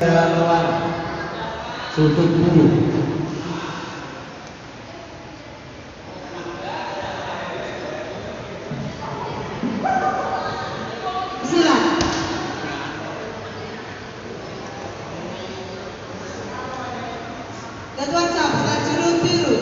lawan sudut bulu. Ketua Cabang Jurus Biru.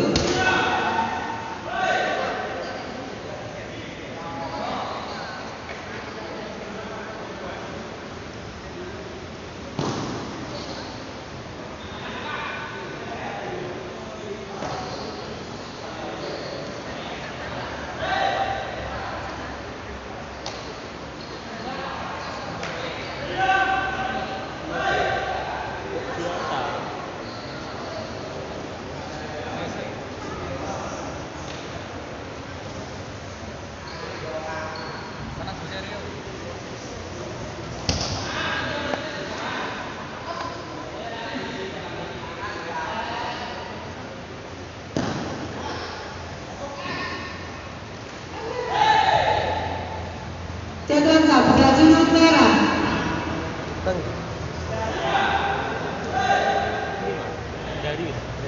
Jadwal Cabang Jurus Merah. Jadi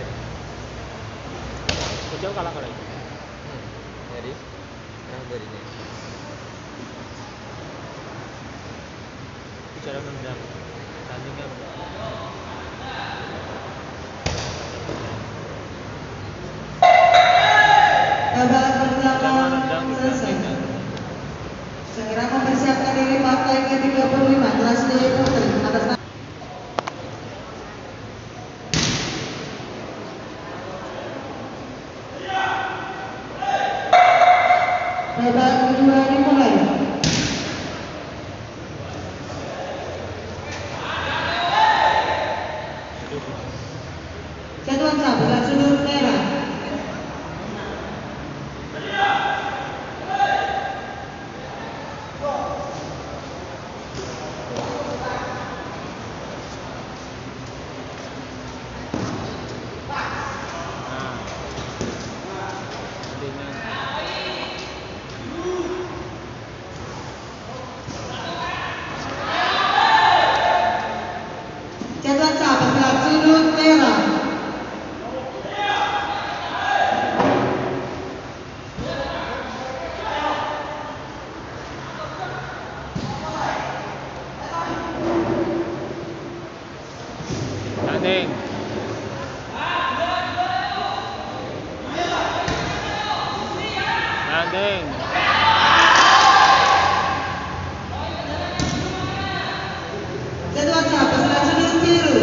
jauh kalah kalau itu. Jadi, nah berinya. Bicara nendang tandingnya. Babak pertama selesai. Segera mempersiapkan diri partai ke-35 kelas D Putri atas babak kedua dimulai. Jadwal Cabang Jurus Merah. Jadwal Cabang Jurus Merah. Tanding. Tanding. Jadwal Cabang Jurus Biru.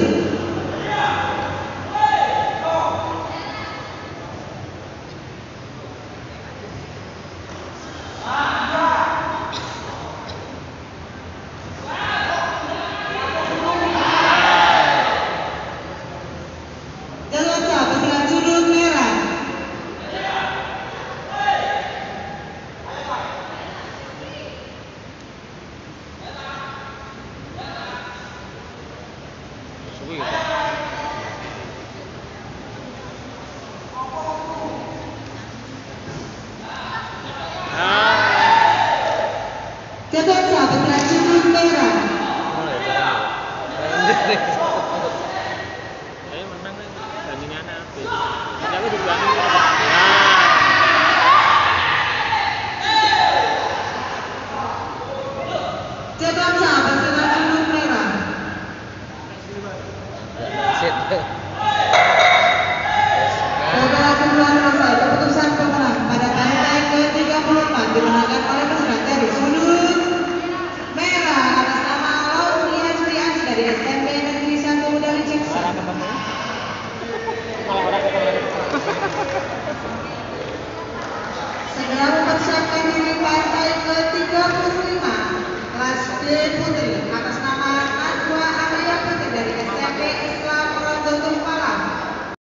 Jadwal Cabang Jurus Merah. Suwi gitu. Jadwal Cabang Jurus Merah. Mulai jalan.